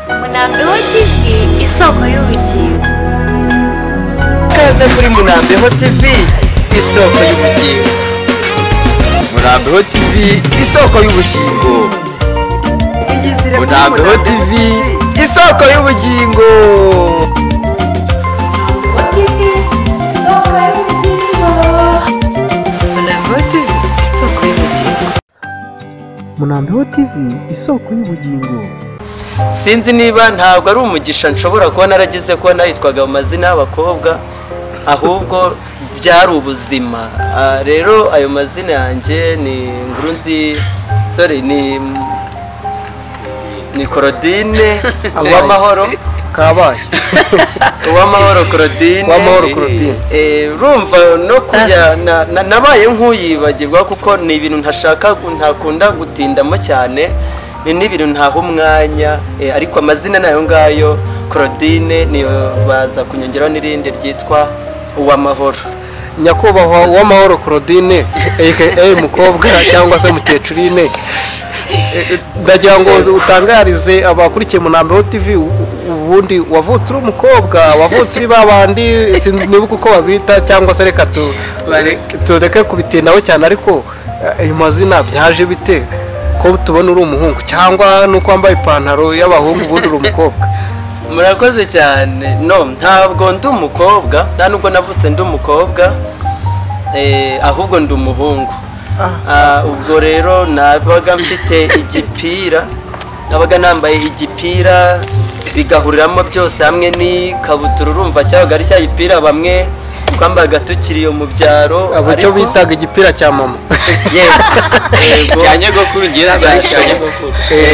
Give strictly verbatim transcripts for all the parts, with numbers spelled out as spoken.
Munambeho T V isoko y'ubugingo. Kaze kuri Munambeho T V isoko y'ubugingo. Munambeho T V isoko y'ubugingo. Munambeho T V isoko y'ubugingo. Munambeho T V isoko y'ubugingo. Sinzi niba ntabwo ari umugisha nshobora kuba naragize ko nayitwaga amazina y'abakobwa ahubwo byari ubuzima. Rero ayo mazina yanjye ni Nkurunzi sorry ni ni Claudine Uwamahoro Kabaye. Uwamahoro Claudine Uwamahoro Claudine. Eh rumva no kujya nabaye nk'uyibagirwa kuko ni ibintu ntashaka ntakunda gutindamo cyane. Ni n'ibintu ntaho umwanya ariko amazina nayo ngayo Claudine niyo baza kunyongeraho n'irindi ryitwa Uwamahoro. Nyakubahwa Uwamahoro Claudine aka mukobwa cyangwa se mukecurine. Ndagira ngo utangarize abakurikiye Munambeho T V ubundi wavutse uri umukobwa wavutse uri babandi nibuka uko babita cyangwa se reka tu tureke kubitinaho cyane ariko ayo mazina byaje bite ko tubona uri umuhungu cyangwa nuko wambaye ipantaro y'abahungu ubundi uri umukobwa? Murakoze cyane. No ntabwo ndi umukobwa nta nubwo navutse ndi umukobwa eh ahubwo ndi umuhungu. Ah ubwo rero nabaga mfite igipira nabaga nambaye igipira bigahuriramo byose hamwe ni kabutura urumva cyabaga ari cya gipira bamwe kwambaga tukiriyo mu byaro ariko bitaga igipira cya mama. Yego cyanye gokuru ngira cyanye gokuru.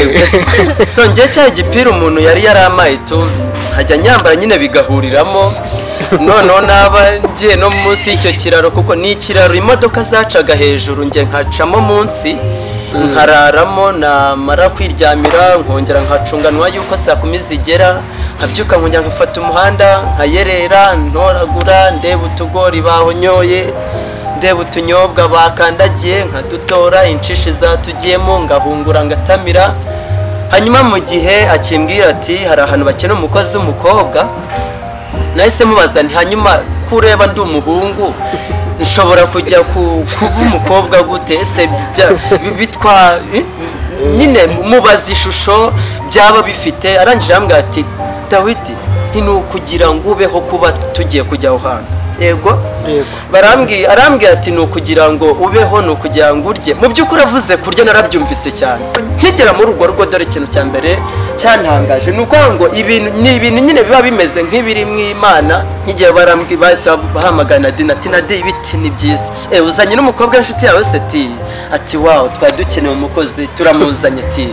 So ngiye cya gipira umuntu yari yaramaye tu hajya nyambara nyine bigahuriramo none naba ngiye no munsi y'icyo kiraro kuko ni kiraro imodoka zacaga hejuru nge nkacamo munsi nkararamo namara kwiryamira nkongera nkacunganwa yuko saa kumi zigera nkabyuka nkongera nkafata umuhanda nkayerera ntoragura ndeba utugori bahonyoye ndeba utunyobwa bakandagiye nkadutora inshishi zatugiyemo ngahungura ngatamira. Hanyuma mu gihe akimbwira ati hari ahantu bakena umukozi w'umukobwa nahise mubaza nti hanyuma kureba ndi umuhungu nshobora kujya kuba umukobwa gute ese bitwa nyine mubaza ishusho byaba bifite. Arangije ambwira ati Dawidi ntinukugira ngo ubeho kuba tugiye kujya aho hantu. Yego barambwiye arambwira ati nukugira ngo ubeho nukugira ngo urye. Mu by'ukuri avuze kurya narabyumvise cyane nkigera muri urwo rugo. Dore ikintu cya mbere cyantangaje nuko ngo ibintu ni ibintu nyine biba bimeze nk'ibiri mu Imana. Nkigera barambwiye base bahamagana Dina ati Nadi ibiti ni byiza eh uzanye n'umukobwa inshuti yawe se ati ati wow twari dukeneye umukozi turamuzanye ati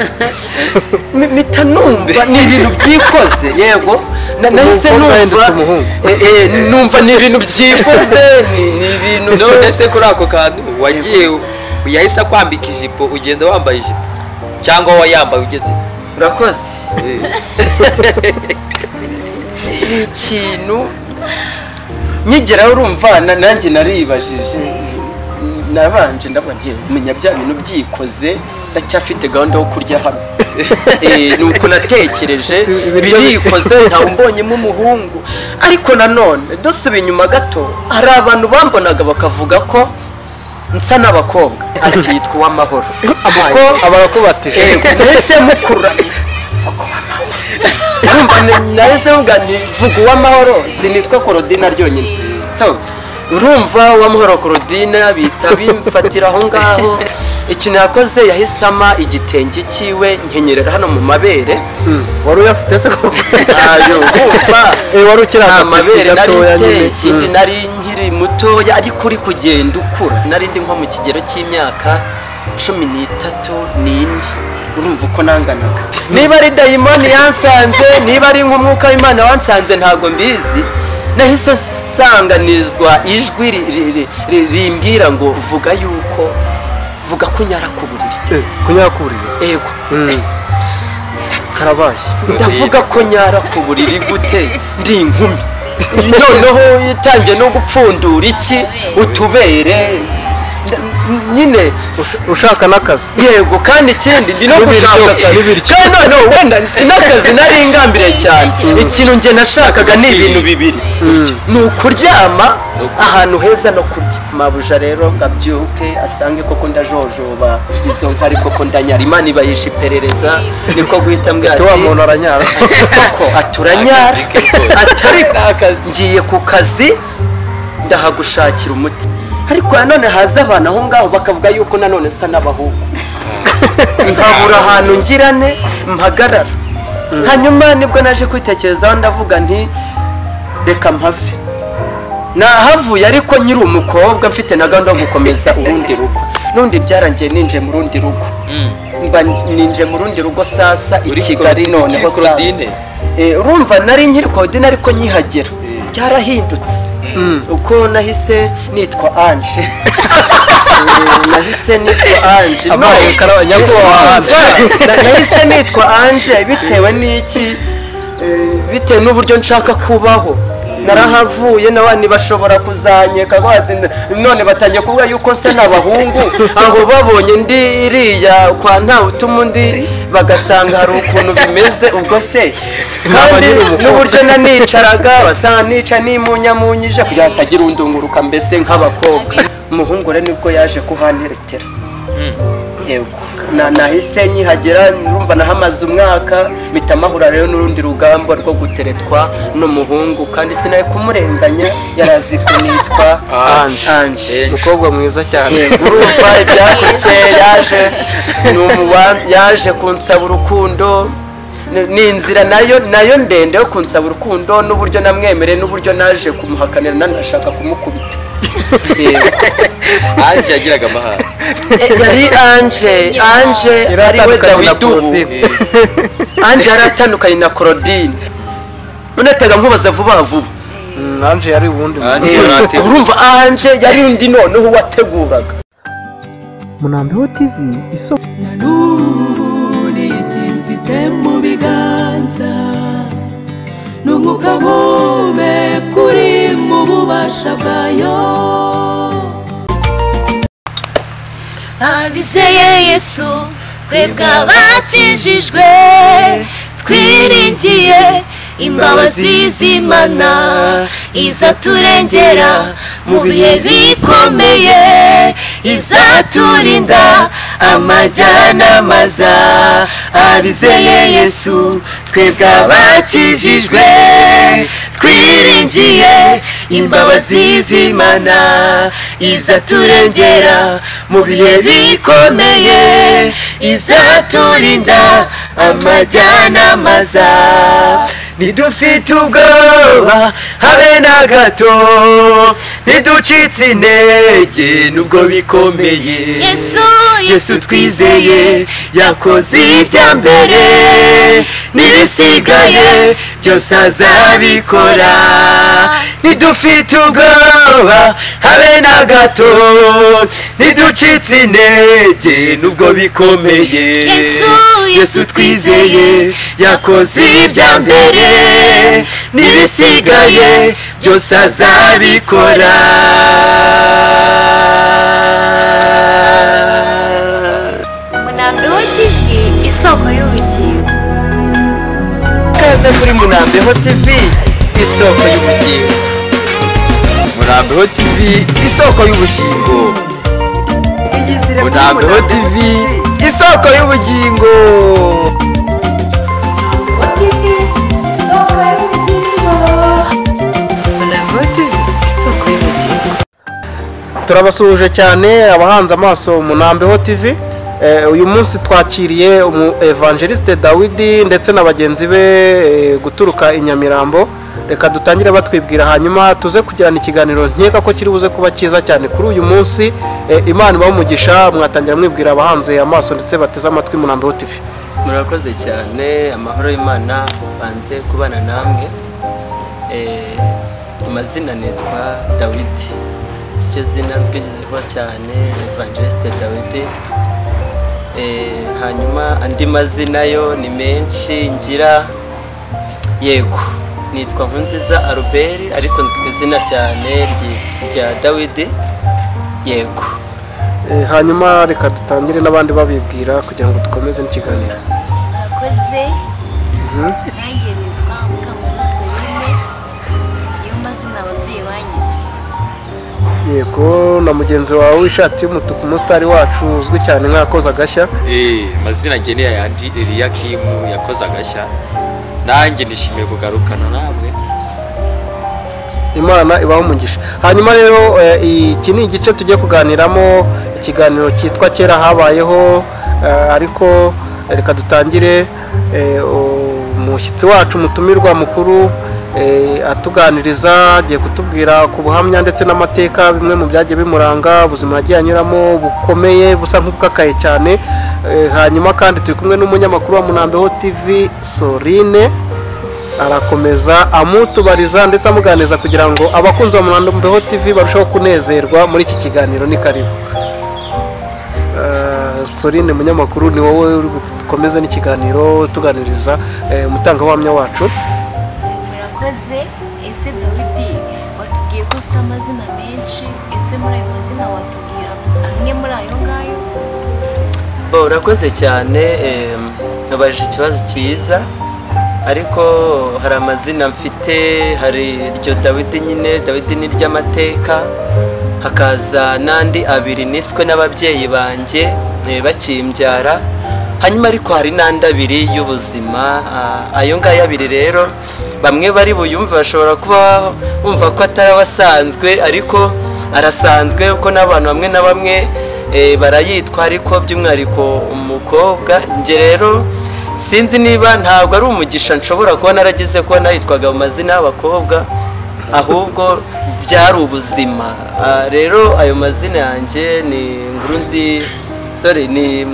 mitanumva ni ibintu byikoze. Yego nahise numva eh numva ni ibintu byikoze ni ibintu none se kuri ako kantu wagiye uyahise kwambika ijipo ugenda wambaye ijipo cyangwa wayambaye ugeze? Urakoze. Ikintu nyigera urumva nanjye naribajije nabanje ndabona menya bya bintu byikoze ndacyafite gahunda yo kurya hano. Eh nuko natekereje birikoze ntawe mbonyemo umuhungu ariko nanone dusubiye inyuma gato hari abantu bambonaga bakavuga ko nsa n'abakobwa ati yitwa Uwamahoro kuko abarakubatije ese mukura urumva nahise mvuga ni vuga Uwamahoro sinitwa Claudine ryonyine. So urumva Uwamahoro Claudine bita bimfatira aho ngaho. Ikintu yakoze yahisama igitenge cyiwe nkenyerera hano mu mabere. Wari uyafite se koko? Ayo umva eh wari ukira amabere nari mfite ikindi nari nkiri mutoya ariko uri kugenda ukura. Nari ndi nko mu kigero cy'imyaka cumi n'itatu n'ine. Urumva uko nanganaga. Niba ari dayimoni yansanze niba ari nk'umwuka w'Imana wansanze ntago mbizi. Nahise sanganizwa ijwi rimbwira ngo vuga yuko vuga kunyara ku buriri. Kunyara ku buriri? Yego. Karabaye. Ndavuga ko nyara ku buriri gute ndi inkumi. Noneho itangiye no gupfundura iki utubere nyine ushaka n'akazi yego kandi ikindi ndi no N'ibiryo, gushaka akazi n'ibiryo. kandi noneho wenda sinakazi nari ingambiriye cyane ikintu njye nashakaga ni ibintu bibiri ni ukuryama ahantu heza no kurya mabuja rero ngabyuke asange koko ndajojoba izo nkari koko ndanyara imana ibayisha iperereza niko guhita mbwira ati tuwa muntu aranyara koko aturanyara atari ngiye ku kazi ndahagushakira umuti ariko nanone haza abantu aho ngaho bakavuga yuko nanone nsa n'abahungu nkabura ahantu ngirane mpagarara hanyuma nibwo naje kwitekerezaho ndavuga nti reka mpave nahavuye ariko nyiri umukobwa mfite na gahunda yo gukomeza urundi rugo n'undi byarangiye ninje mu rundi rugo mba ninje mu rundi rugo sasa i Kigali noneho sasa urumva nari nkiri Claudine ariko nyihagera byarahindutse uko nahise nitwa Ange nahise nitwa Ange amaye karabanyagwa nahise nitwa Ange bitewe n'iki bitewe n'uburyo nshaka kubaho narahavuye n'abandi bashobora kuzanyeka none batangiye kuvuga yuko nsa n'abahungu aho babonye ndi iriya kwa ntawe utuma undi bagasanga hari ukuntu bimeze ubwo se kandi n'uburyo nanicaraga basanga nica nimunyamunyije kugira hatagira undunguruka mbese nk'abakobwa umuhungu rero nibwo yaje kuhanteretera yego nahise nyihagera urumva nahamaze umwaka bitamahura rero n'urundi rugamba rwo guteretwa n'umuhungu kandi sinaye kumurenganya yarazi ko nitwa Ange umukobwa mwiza cyane urumva ibyakurikiye yaje yaje kunsaba urukundo ni inzira nayo nayo ndende yo kunsaba urukundo n'uburyo namwemereye n'uburyo naje kumuhakanira nanashaka kumukubita Ange yagiraga amahane yari Ange Ange ari we Dawidi ubu Ange yaratandukanye na Claudine unatega nkubaza vuba vuba Ange yari ubundi urumva Ange yari undi noneho wateguraga Munambeho T V iso nanuri kimfite mu biganza n'umwuka mume kuri mu bubasha bwayo abizeye Yesu twebwe abakijijwe twiringiye imbabazi z'Imana izaturengera mu bihe bikomeye izaturinda amajyana maza abizeye Yesu twebwe abakijijwe twiringiye imbabazi z'Imana izaturengera mu bihe bikomeye izaturinda amajyana maza nidufite ubwoba habe na gato niducitse intege nubwo bikomeye Yesu Yesu twizeye yakoze ibya mbere n'ibisigaye byose azabikora nidufite ubwoba habe na gato niducitse intege nubwo bikomeye Yesu Yesu twizeye yakoze ibya mbere n'ibisigaye byose azabikora Munambeho T V isoko y'ubugingo kaze kuri Munambeho T V isoko y'ubugingo Munambeho T V isoko y'ubugingo Munambeho T V isoko y'ubugingo turabasuhuje cyane abahanze amaso Munambeho T V uyu munsi twakiriye umu evangeliste Dawidi ndetse na bagenzi be guturuka i Nyamirambo reka dutangire batwibwira hanyuma tuze kugirana ikiganiro nkeka ko kiri buze kuba cyiza cyane kuri uyu munsi Imana ibamugisha mwatangira mwibwira abahanze amaso ndetse bateze amatwi Munambeho T V murakoze cyane amahoro y'Imana banze kubana namwe amazina nitwa Dawidi icyo zina nzwiho cyane evangeliste Dawidi hanyuma andi mazina yo ni menshi ngira yego nitwa Nkunziza Albert ariko nzwi izina cyane rya Dawidi yego Eh, hanyuma reka dutangire n'abandi babibwira kugira ngo dukomeze n'ikiganiro. murakoze nanjye nitwa Mukamuriza Soline niyo mazina ababyeyi banyize. Yego, na mugenzi wawe w'ishati y'umutuku umusitari wacu uzwi cyane nk'akoza agashya. eh mazina ngeneye yandi Eliakim yakoze agashya. Nanjye nishimiye kugarukana namwe. Imana ibaho umugisha. Hanyuma rero eh, iki ni igice tugiye kuganiramo ikiganiro cyitwa kera habayeho, eh, ariko reka dutangire eh, umushyitsi wacu mutumirwa mukuru eh, atuganiriza, agiye kutubwira ku buhamya ndetse n'amateka bimwe mu byagiye bimuranga, ubuzima yagiye anyuramo bukomeye busa nk'ubwakaye cyane. Eh, hanyuma kandi turi kumwe n'umunyamakuru wa Munambeho T V Soline, arakomeza amutubariza ndetse amuganiza kugira ngo abakunzi ba Munambeho T V barusheho kunezerwa muri iki kiganiro. Ni karibu. Uh, Soline munyamakuru, ni wowe uri bukomeze n'ikiganiro tuganiriza eh, umutangabuhamya wacu. Murakoze. Ese Dawidi watubwiye ko ufite amazina menshi, ese muri ayo mazina watubwira amwe muri ayo ngayo? urakoze cyane. nabajije ikibazo cyiza, ariko hari amazina mfite. hari iryo Dawidi nyine, Dawidi ni ry'amateka, hakaza n'andi abiri niswe n'ababyeyi banjye bakimbyara, hanyuma ariko hari n'andi abiri y'ubuzima. ayo ngayo abiri rero bamwe bari buyumve bashobora kuba bumva ko atari abasanzwe, ariko arasanzwe kuko n'abantu bamwe na bamwe barayitwa, ariko by'umwihariko umukobwa. Nge rero sinzi niba ntabwo ari umugisha nshobora kuba naragize kuba nayitwaga mu mazina y'abakobwa, ahubwo byari ubuzima. Rero ayo mazina yanjye ni Nkurunzi, sorry, ni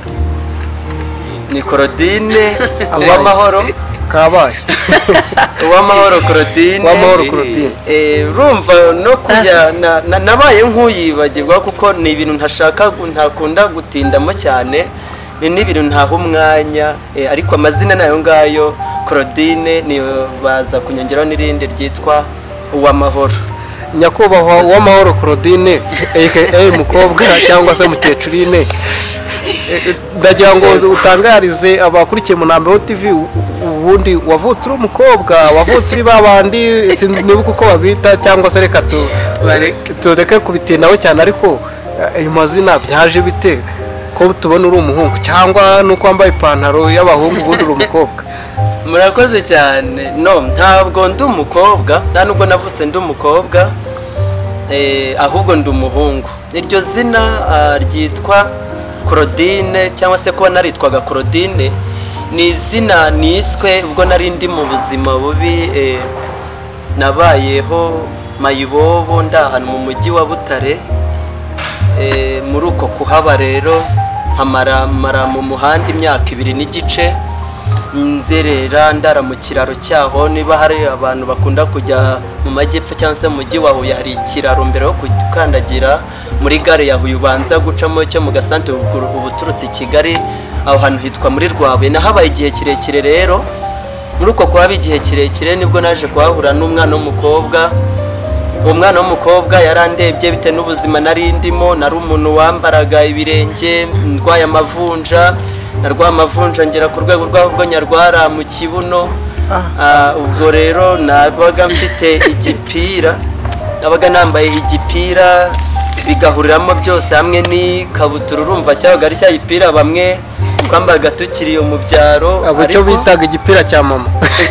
ni Claudine Uwamahoro kabaye. Uwamahoro Claudine. Uwamahoro Claudine. Eh, urumva no kujya nabaye nk'uyibagirwa kuko ni ibintu ntashaka ntakunda gutindamo cyane, ni n'ibintu ntaho umwanya, ariko amazina nayo ngayo Claudine niyo baza kunyongeraho n'irindi ryitwa Uwamahoro. Nyakubahwa Uwamahoro Claudine aka mukobwa cyangwa se mukecurine, ndagira ngo utangarize abakurikiye Munambeho T V, ubundi wavutse uri umukobwa, wavutse uri babandi nibuka uko babita, cyangwa se reka tureke kubitindaho cyane, ariko ayo mazina byaje bite ko tubona uri umuhungu, cyangwa nuko wambaye ipantaro y'abahungu ubundi uri umukobwa? Murakoze cyane. No, ntabwo ndi umukobwa, nta nubwo navutse ndi umukobwa, eh, ahubwo ndi umuhungu. Iryo zina ryitwa Claudine, cyangwa se kuba naritwaga Claudine, ni izina niswe ubwo nari ndi mu buzima bubi. eh, nabayeho mayibobo ndahana mu mujyi wa Butare. eh, muri uko kuhaba rero hamara mara mu muhanda imyaka ibiri n'igice, nzerera ndara mu kiraro cyaho. Niba hari abantu bakunda kujya mu majyepfo cyangwa se mu mujyi wa Huye, hari ikiraro mbere yo kukandagira muri gare ya Huye ubanza gucamo cyo mu gasantere ubu turutse i Kigali, aho hantu hitwa muri Rwabuye. Nahabaye igihe kirekire rero. Muri uko kuhaba igihe kirekire nibwo naje kuhahura n'umwana w'umukobwa. Uwo mwana w'umukobwa yarandebye bite n'ubuzima nari ndimo. Nari umuntu wambaraga ibirenge, ndwaye amavunja, narwa amavunja ngera ku rwego rw'ubwo nyarwara mu kibuno. Ubwo rero nabaga mfite igipira, nabaga nambaye igipira bigahuriramo byose hamwe n'ikabutura. Urumva cyabaga ari cya gipira bamwe twambaga tukiri mu byaro, ariko bitaga igipira cya mama.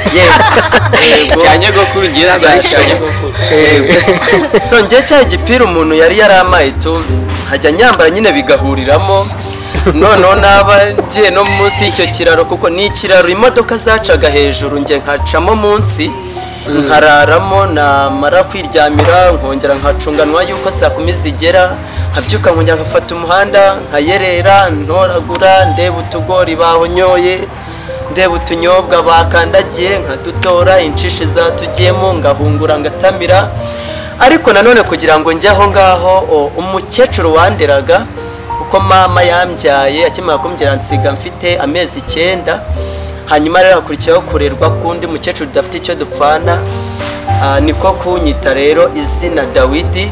Yego, cyanyegokuru ngira cyanyegokuru. So nge cya gipira umuntu yari yaramaye tu hajya nyambara nyine bigahuriramo. Noneho naba ngiye no munsi y'icyo kiraro, kuko ni ikiraro imodoka zacaga hejuru, nge nkacamo munsi nkararamo, namara kwiryamira nkongera nkacunganwa yuko saa kumi zigera, nkabyuka nkongera nkafata umuhanda nkayerera ntoragura, ndeba utugori bahonyoye, ndeba utunyobwa bakandagiye nkadutora, inshishi zatugiyemo ngahungura ngatamira. Ariko nanone kugira ngo njye aho ngaho, umukecuru wanderaga uko mama yambyaye akimara kumbyara nsiga mfite amezi icyenda, hanyuma rero hakurikiyeho kurerwa kundi mukecuru dafite icyo dupfana, niko kunyita rero izina Dawidi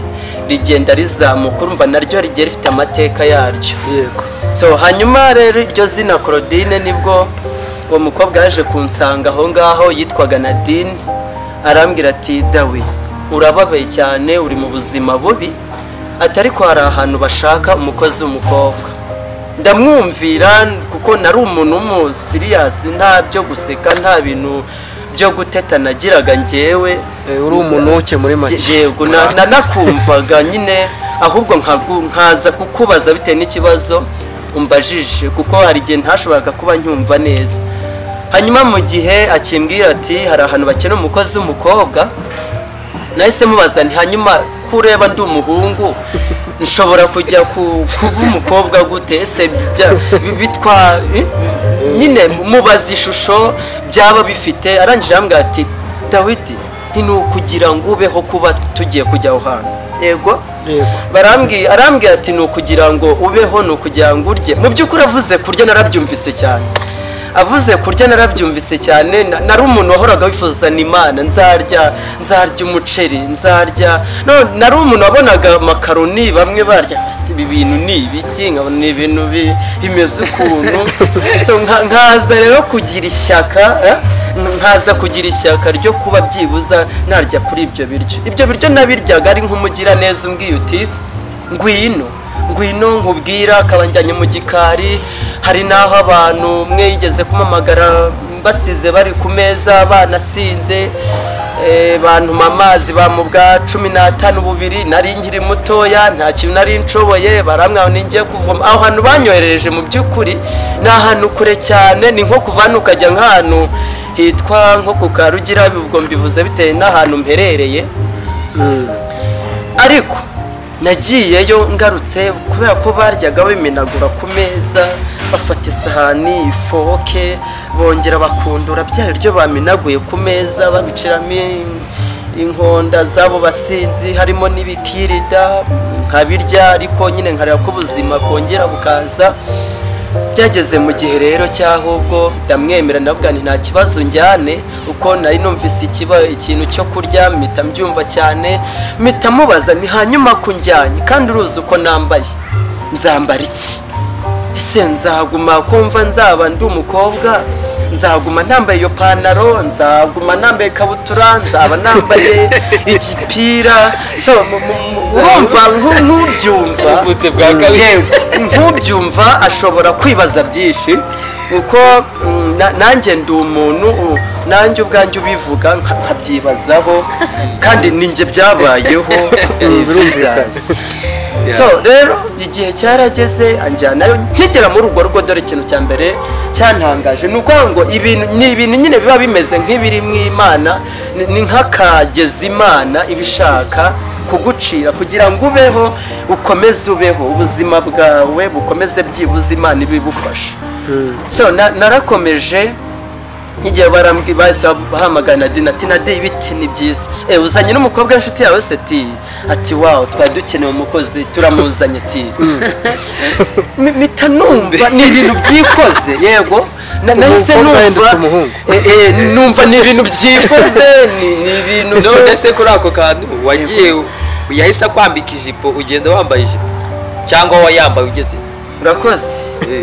rigenda rizamuka urumva naryo rigiye rifite amateka yaryo. yego So hanyuma rero iryo zina Claudine nibwo uwo mukobwa yaje kunsanga aho ngaho yitwaga Nadine, arambwira ati dawe urababaye cyane uri mu buzima bubi, atari ko hari ahantu bashaka umukozi w'umukobwa. Ndamwumvira kuko nari umuntu mu serious, nta byo guseka nta bintu byo guteta nagiraga njyewe, uri umuntu uke muri make. yego nakumvaga nyine ahubwo nkaza kukubaza bitewe n'ikibazo umbajije kuko hari igihe ntashoboraga kuba nyumva neza. Hanyuma mu gihe akimbwira ati hari ahantu bakena umukozi w'umukobwa, nahise mubaza nti hanyuma kureba ndi umuhungu nshobora kujya kuba umukobwa gute, ese bitwa nyine mubaza ishusho byaba bifite. Arangije arambwira ati Dawidi ntinukugira ngo ubeho kuba tugiye kujya aho hantu. Yego barambwiye arambwira ati nukugira ngo ubeho nukugira ngo urye. Mu by'ukuri avuze kurya narabyumvise cyane, avuze kurya narabyumvise cyane. Nari umuntu wahoraga wifuza Imana, nzarya nzarya umuceri nzarya no nari umuntu wabonaga makaroni bamwe barya, ibi bintu ni ibiki, nkabona ni ibintu bimeze ukuntu. So nkaza rero kugira ishyaka nkaza kugira ishyaka ryo kuba byibuza narya kuri ibyo biryo. Ibyo biryo nabiryaga ari nk'umugira neza umbwiye uti ngwino ngwino nkubwira, akabanjyanye mu gikari. Hari naho abantu mwe yigeze kumamagara basize bari ku meza banasinze, bantuma amazi bamubwa cumi n'atanu bubiri, nari nkiri mutoya nta kintu nari nshoboye, baramwaho ningiye kuvoma. Aho hantu banyoherereje mu by'ukuri ni ahantu kure cyane, ni nko kuva hano ukajya nk'ahantu hitwa nko ku Karugira, ubwo mbivuze bitewe n'ahantu mperereye. Ariko nagiyeyo ngarutse kubera ko baryaga bimenagura ku meza, bafata isahani ifoke bongera bakundura bya biryo bamenaguye ku meza babiciramo inkonda zabo basinzi, harimo n'ibikirida nkabirya, ariko nyine nkareba ko ubuzima bwongera bukaza. Byageze mu gihe rero cyahubwo ndamwemera ndavuga nti nta kibazo njyane, uko nari numvise ikiba ikintu cyo kurya mpita mbyumva cyane, mpita mubaza ni hanyuma kunjyanye kandi uruzi uko nambaye nzambara iki, ese nzaguma kumva nzaba ndi umukobwa, nzaguma nambaye iyo pantaro, nzaguma nambaye ikabutura, nzaba nambaye igipira. So urumva nk'ubyumva nk'ubyumva ashobora kwibaza byinshi, uko nanjye ndi umuntu nanjye ubwanjye ubivuga nkabyibazaho kandi ninjye byabayeho. So rero igihe cyarageze anjyanayo, nkigera muri urwo rugo dore ikintu cya mbere cyantangaje ni uko ngo ibintu ni ibintu nyine biba bimeze nk'ibiri mu Imana, ni nk'akageza Imana ibishaka kugucira kugira ngo ubeho ukomeze ubeho ubuzima bwawe bukomeze byibuze Imana ibibufasha. So narakomeje n'igihe barambwi bahise bahamagana Nadine ati Nadine ibiti ni byiza, eh uzanye n'umukobwa w'inshuti yawe se? Ati ati wow twari dukeneye umukozi turamuzanye. Ati mita numva ni ibintu byikoze. Yego nahise numva eh numva ni ibintu byikoze, ni ibintu none se kuri ako kantu wagiye yahise kwambika ijipo ugenda wambaye ijipo cyangwa wayambaye ugeze? Urakoze.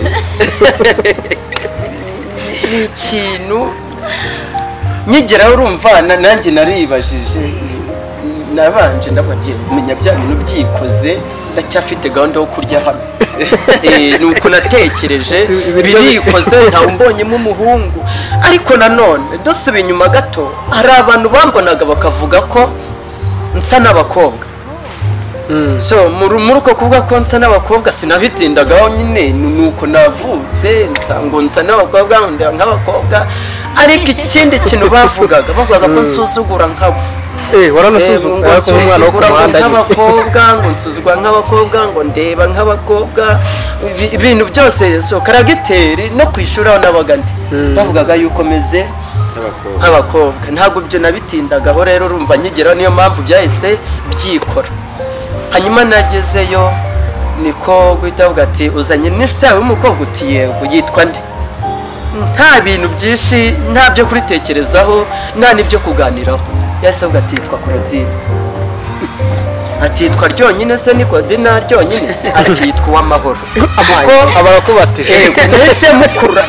Ni ikintu nyigeraho urumva nanjye naribajije, nabanje ndabona menya bya bintu byikoze ndacyafite gahunda yo kurya hano. Eh nuko natekereje birikoze nta umbonyemo umuhungu, ariko nanone dusubiye inyuma gato hari abantu bambonaga bakavuga ko nsa n'abakobwa. So muri uko kuvuga ko nsa n'abakobwa sinabitindagaho, nyine nuko navutse ngo nsa n'abakobwa ndera nk'abakobwa. Ariko ikindi kintu bavugaga bavugaga ko nsuzugura nkabo. Eh waranasuzugura ko umwana wo kumanda nk'abakobwa, ngo nsuzugura nk'abakobwa, ngo ndeba nk'abakobwa, ibintu byose. So karagiteri no kwishura n'abagandi bavugaga yuko meze nk'abakobwa. Ntabwo byo nabitindagaho rero urumva nyigera, niyo mpamvu byahise byikora. Hanyuma nagezeyo niko guhita avuga ati uzanye n'inshuti yawe y'umukobwa? Uti yego. Yitwa nde? Nta bintu byinshi, nta byo kuritekerezaho, nta n'ibyo kuganiraho. Yahise avuga ati yitwa Claudine. akitwa ryonyine se ni Claudine ryonyine akitwa uw'amahoro kuko abarakubatije yego nese mukura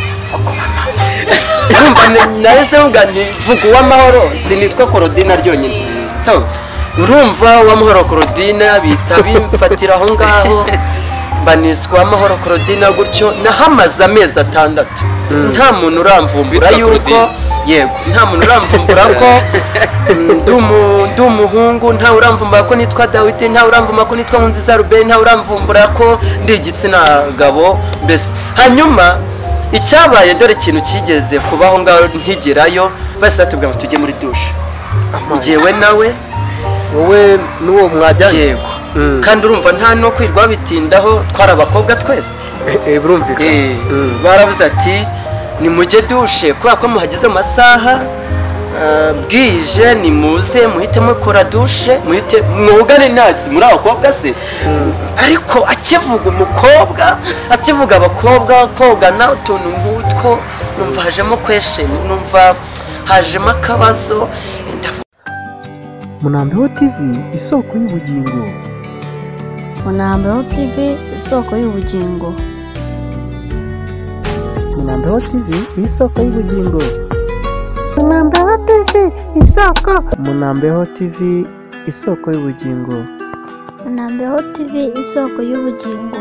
urumva nahise mvuga nti vuga uw'amahoro sinitwa Claudine ryonyine so urumva uw'amahoro Claudine bita bimfatira aho ngaho baniswa uw'amahoro Claudine gutyo nahamaze amezi atandatu nta muntu uramvumbura yuko yego nta muntu uramvumbura ko ndumuhungu nta uramvumbura ko nitwa Dawidi nta uramvumbura ko nitwa Nkunziza Ruben nta uramvumbura ko ndi igitsina gabo mbese hanyuma icyabaye dore ikintu kigeze kubaho ngaho nkigerayo bose batubwira ngo tujye muri dushe njyewe nawe wowe n'uwo mwajyanye yego kandi urumva nta no kwirwa bitindaho twara abakobwa twese eh birumvikana baravuze ati ni mujye dushe kubera ko muhageze mu masaha bwije ni muze muhite mukora dushe muhite mwugane nazi muri abakobwa se ariko akivuga umukobwa akivuga abakobwa kogana utuntu nk'utwo numva hajemo question numva hajemo akabazo Munambeho T V isoko y'ubugingo. Munambeho T V isoko y'ubugingo. Munambeho T V isoko y'ubugingo. Munambeho T V isoko. Munambeho T V isoko y'ubugingo. Munambeho T V isoko y'ubugingo.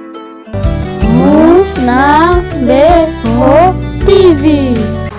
Munambeho T V.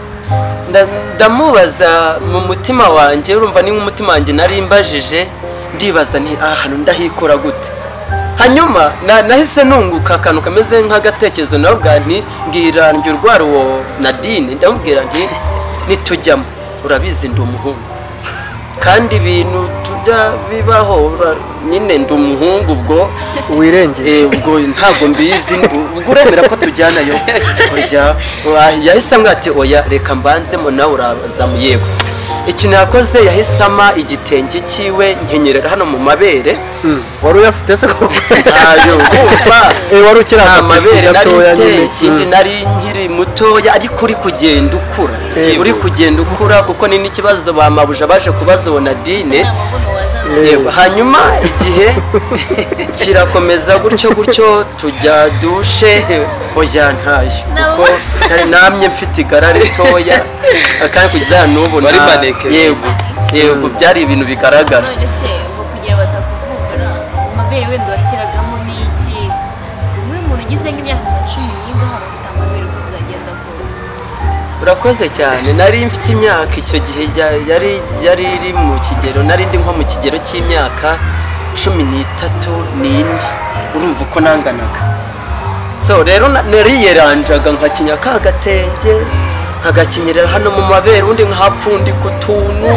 ndamubaza mu mutima wanjye urumva ni nk'umutima wanjye nari mbajije ndibaza ni ahantu ndahikora gute hanyuma nahise nunguka akantu kameze nk'agatekerezo nawe bwa nti mbwira njye urwara uwo Nadine ndamubwira nti nitujyamo urabizi ndi umuhungu kandi ibintu tujya bibaho nyine ndi umuhungu ubwo wirengeye ubwo ntabwo mbizi ubwo uremera ko tujyanayo oya yahise amwati oya reka mbanzemo nawe urazamu yego ikintu yakoze yahisama igitenge cyiwe nkenyerera hano mu mabere wari uyafite se ko ayo umva eh wari ukira amabere nari mfite ikindi nari nkiri mutoya ariko uri kugenda ukura uri kugenda ukura kuko ni n'ikibazo bamabuja baje kubaza uwo Nadine hanyuma igihe kirakomeza gutyo gutyo tujya dushe oya ntayo kuko nari namye mfite igara ritoya akandi kugeza n'ubu yego yego byari ibintu bigaragara none se ngo kugira batakuvumbura amabere wenda washyiragamo n'iki umwe muntu ugize nk'imyaka nka cumi n'ingaho aba afite amabere uko byagenda kose urakoze cyane nari mfite imyaka icyo gihe yari yari iri mu kigero nari ndi nko mu kigero cy'imyaka cumi n'itatu n'ine urumva uko nanganaga so rero nariyeranjaga nkakinya ka gatenge nkagakenyerera hano mu mabere undi nkapfundika utuntu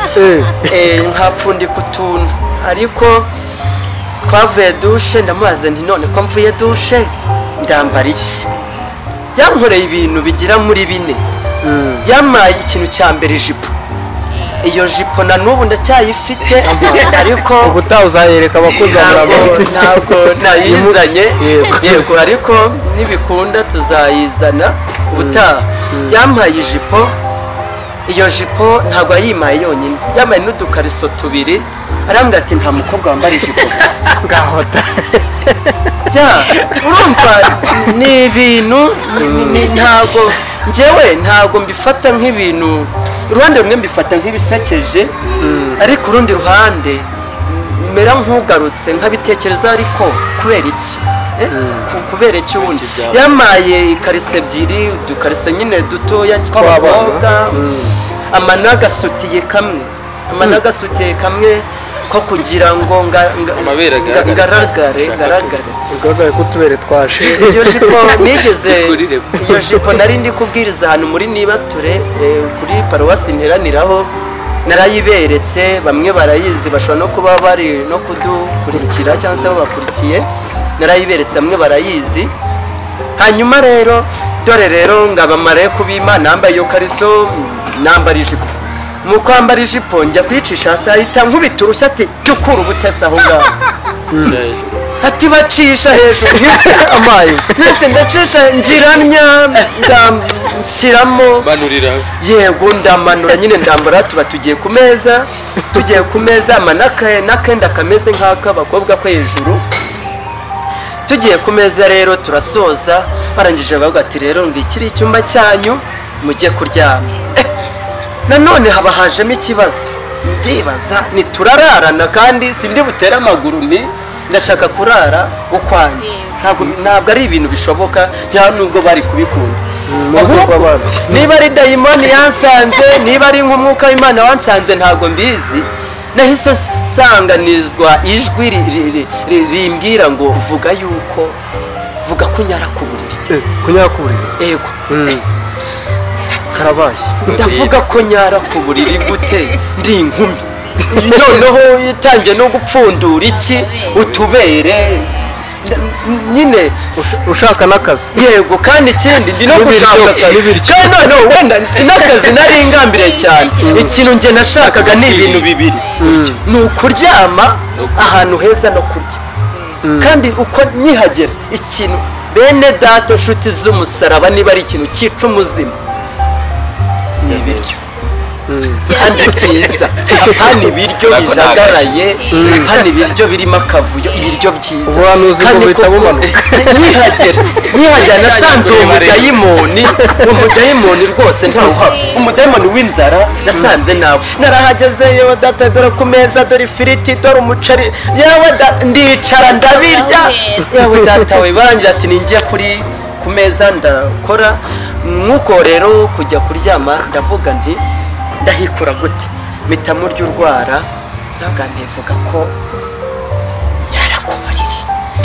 eh nkapfundika utuntu ariko twavuye dushe ndamubaza nti none ko mvuye dushe ndambara iki yankoreye ibintu bigira muri bine yamaye ikintu cya mbere ijipo iyo jipo na n'ubu ndacyayifite ariko ubutaha uzayereka abakunzi ntabwo nayizanye yego ariko nibikunda tuzayizana ubutaha yamaye ijipo iyo jipo ntabwo yayimaye yonyine yamaye n'udukariso tubiri arambwira ati nta mukobwa wambara ijipo ngahota urumva ni ibintu ntabwo njyewe ntabwo mbifata nk'ibintu uruhande rumwe mbifata nk'ibisekeje ariko urundi ruhande mera nk'ugarutse nkabitekereza ariko kubera iki kubera iki ubundi yamaye ikariso ebyiri udukariso nyine dutoya tw'abakobwa amanagasudiye kamwe amanagasudiye kamwe ko kugira ngo ngaragare ngaragare ugaragare ko tubere twashe iyo jipo nigeze iyo jipo nari ndi kubwiriza ahantu muri Nibature kuri paruwasi nteraniraho narayiberetse bamwe barayizi bashobora no kuba bari no kudukurikira cyangwa se bakurikiye narayiberetse bamwe barayizi hanyuma rero dore rero ngabamare kubima nambaye iyo kariso nambara ijipo mu kwambara ijipo njya kwicisha hasi ahita nkubita urushyi ati dukura ubutesi aho ngaho ati bacisha hejuru amaye nese ndacisha ngiramya nshyiramo banurira yego ndamanura nyine ndambara tuba tugiye ku meza tugiye ku meza n'akenda kameze nk'ak'abakobwa ko hejuru tugiye ku meza rero turasoza barangije bavuga ati rero ngikiri icyumba cyanyu mujye kuryama nanone haba hajemo ikibazo ndibaza niturararana kandi sindi butere amaguru ni ndashaka kurara ukwanjye ntabwo ari ibintu bishoboka nta nubwo bari kubikunda niba ari dayimoni yansanze niba ari nk'umwuka w'Imana wansanze ntabwo mbizi nahise sanganizwa ijwi rimbwira ngo vuga yuko vuga kunyara ku buriri kunyara ku buriri yego karabaye ndavuga ko nyara ku buriri gute ndi inkumi noneho yitangiye no gupfundura iki utubere nyine ushaka n'akazi yego kandi ikindi ndi no gushaka akazi kandi noneho wenda sinakazi nari ingambire cyane ikintu njye nashakaga ni ibintu bibiri ni ukuryama ahantu heza no kurya kandi uko nyihagera ikintu bene data nshuti z'umusaraba niba ari ikintu cyica umuzima ni ibiryo kandi byiza hano ibiryo bijagaraye hano ibiryo birimo akavuyo ibiryo byiza kandi nyihagera nyihagera nasanze uwo mudayimoni uwo mudayimoni rwose ntawuhaba umudayimoni w'inzara nasanze nawe narahagezeyo data dore ku meza dore ifiriti dore umuceri yewe ndicara ndabirya yewe data we barangira ati ningiye kuri ku meza ndakora nk'uko rero kujya kuryama ndavuga nti ndahikura gute mpita murya urwara ntabwo ntivuga ko nyara ku buriri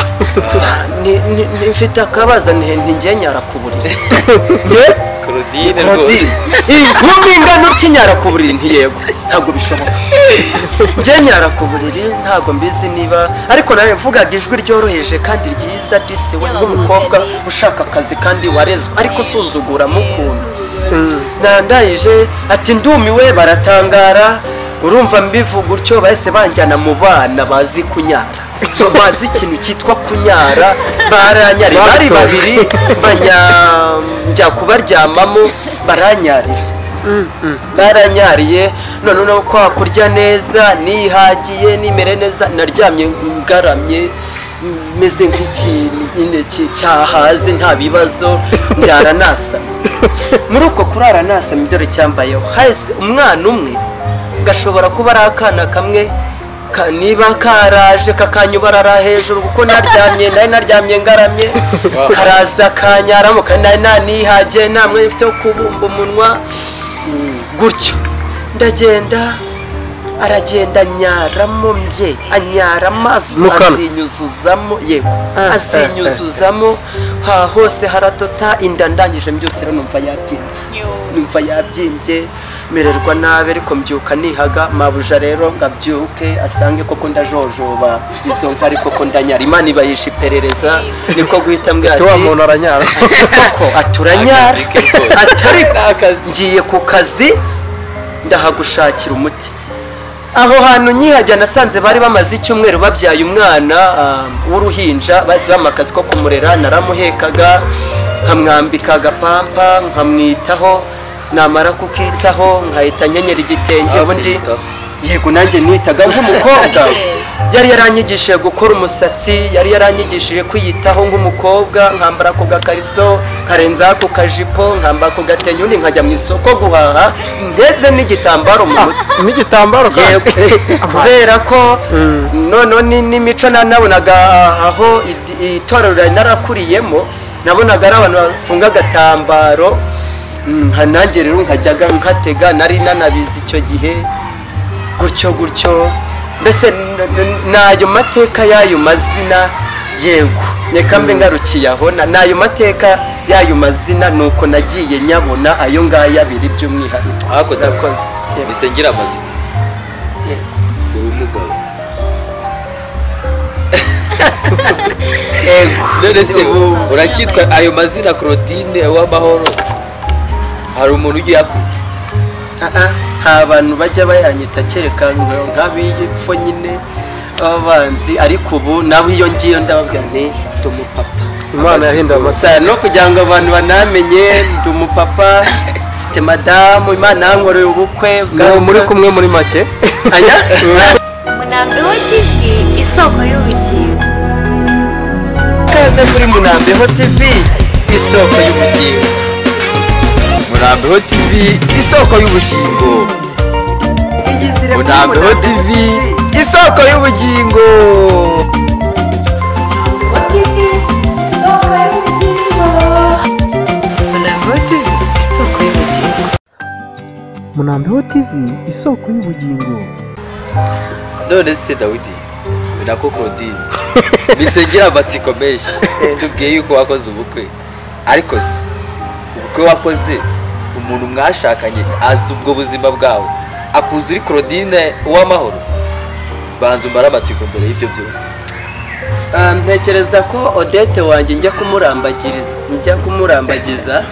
mfite akabazo ntigiye nyara ku buriri Claudine rwose nk'ubu ingano ukinyara ku buriri ntiyego ntabwo bishoboka njye nyara ku buriri ntabwo mbizi niba ariko nawe mvugaga ijwi ryoroheje kandi ryiza disiwe nk'umukobwa ushaka akazi kandi warezwe ariko usuzugura mukunda nandayije ati ndumiwe baratangara urumva mbivuga utyo bahise banjyana mu bana bazi kunyara bazi ikintu cyitwa kunyara baranyari bari babiri njya kubaryamamo baranyarira baranyariye none no kwa kurya neza nihagiye nimere neza naryamye ngaramye meze nk'ikintu nyine cyahaze nta bibazo ndara nasama muri uko kurara nasama dore cyambayeho hahise umwana umwe gashobora kuba ari akana kamwe niba karaje kakanyubarara hejuru kuko naryamye nari naryamye ngaramye karaza kanyaramo kandi nanihagiye namwe mfite kubumba umunwa gutyo ndagenda aragenda nyaramo mbye anyara amaso azinyuzuzamo yego azinyuzuzamo ha hose haratota inda ndangije mbyutse rero numva yabyimbye numva yabyimbye mererwa nabi ariko mbyuka nihaga mabuja rero ngabyuke asange koko ndajojoba izo nka ariko ko ndanyara Imana ibayisha iperereza niko guhita mbwira ati tuwa muntu aranyara koko aturanyara atari ngiye ku kazi ndahagushakira umuti aho hantu nyihajya nasanze bari bamaze icyumweru babyaye umwana w'uruhinja bahise bamakazi ko kumurera naramuhekaga nkamwambika agapampa nkamwitaho namara kukitaho nkahita nyenyera igitenge ubundi yego nanjye nitaga nk'umukobwa yari yaranyigishije gukora umusatsi yari yaranyigishije kwiyitaho nk'umukobwa nkambara ku gakariso karenza ku kajipo nkambara ku gatenge undi nkajya mu isoko guhaha ndeze n'igitambaro mu mutwe n'igitambaro kubera ko noneho n'imico nabonaga aho itorero narakuriyemo nabonaga ari abantu bafunga agatambaro nanjye rero nkajyaga nkatega nari nanabizi icyo gihe gutyo gutyo mbese nayo mateka y'ayo mazina yego reka mbe ngarukiye aho nayo mateka y'ayo mazina nuko nagiye nyabona ayo ngayo abiri by'umwihariko ariko ndakoze bisengera amazina uri umugabo yego none se urakitwa ayo mazina Claudine w'amahoro hari umuntu ugiye akunda nta abantu bajya bayanyita kereka nk'abiyipfo nyine b'abanzi ariko ubu nabo iyo ngiyo ndababwira nti ndi umupapa Imana yahinduye amasaha no kugira ngo abantu banamenye ndi umupapa mfite madamu Imana yankoreye ubukwe bwa muri kumwe muri make aya Munambeho T V isoko y'ubugingo. kaze kuri Munambeho T V isoko y'ubugingo. Munambeho T V isoko y'ubugingo. Munambeho T V isoko y'ubugingo. T V isoko y'ubugingo. Munambeho T V isoko y'ubugingo. Munambeho T V isoko y'ubugingo. None se Dawidi binako Claudine bisengera amatsiko menshi tubwiye yuko wakoze ubukwe ariko se ubukwe wakoze umuntu mwashakanye azi ubwo buzima bwawe akuza uri Claudine uw'amahoro banza umara amatsiko mbere y'ibyo byose. Ntekereza ko Odette wanjye njya kumurambagiriza njya kumurambagiza